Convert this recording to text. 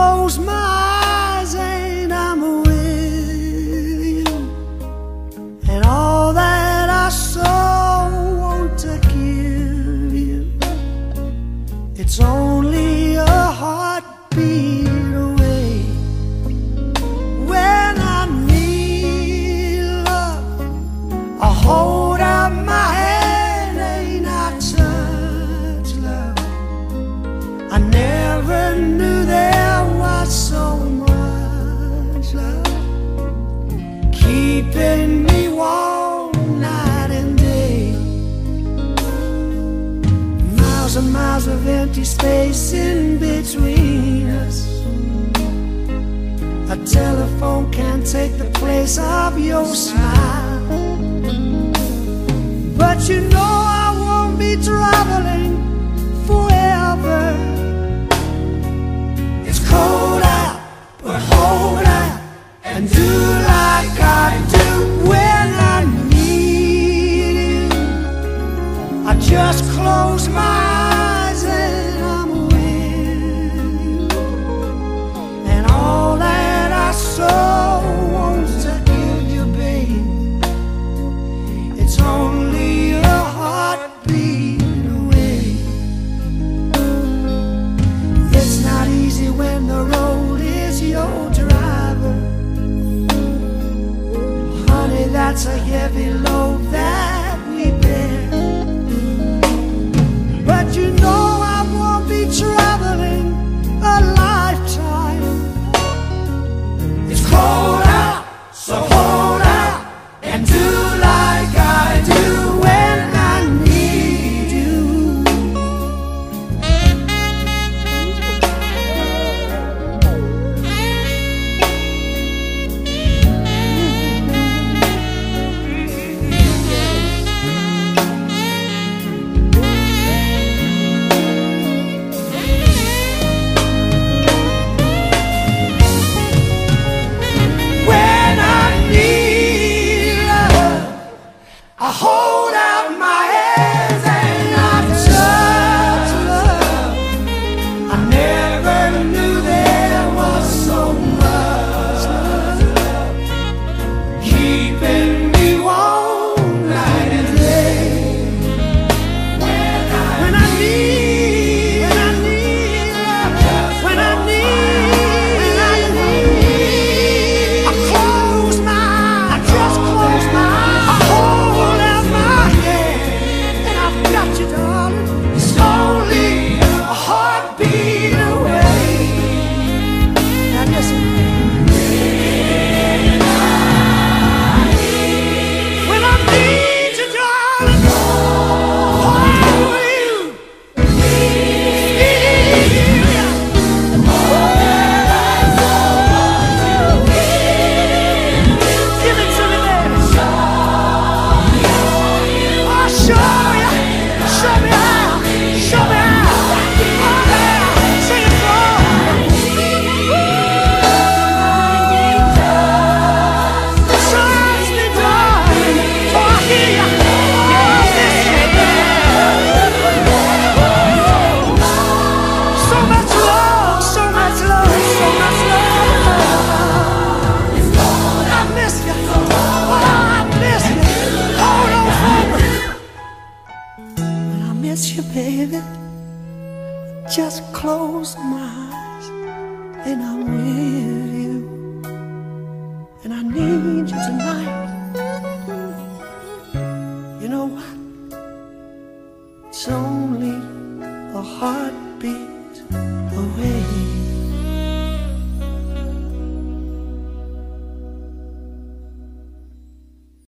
close my eyes and I'm with you, and all that I so want to give you, it's only a heartbeat away. When I need love, I hold out my hand and I touch love. I never knew there was so much love, keeping me warm night and day. Miles and miles of empty space in between us. A telephone can't take the place of your smile. But you know I won't be traveling forever. It's cold out, but hold out and do like I do when I need you. I just close my eyes and I'm with you, and all that I so want to give you, babe, it's only a heartbeat away. It's not easy when the road is your driver. Honey, that's a heavy load that we bear. But you know I won't be traveling a lifetime. It's cold out, so hold out and do like I do when I need you. When I need love, I hold out my hands and I touch love. I never knew there was so much love, keeping me warm night and day. When I need love, when I need, I close my eyes, I just close my eyes, I hold out my hand, and I've got you, darling. It's only a heartbeat away. Now listen. When I need you, darling, hold you, need you. Give it to me, baby. I'll show you. Show me how. Show me how. Oh, yeah. Sing it for me. Touch me, darling, for I hear you. Oh, listen. So much love, so much love, so much love. I miss you. Oh, I miss you. Hold on for me. When I miss you, baby, just close my eyes and I'm with you, and I need you tonight. You know what? It's only a heartbeat away.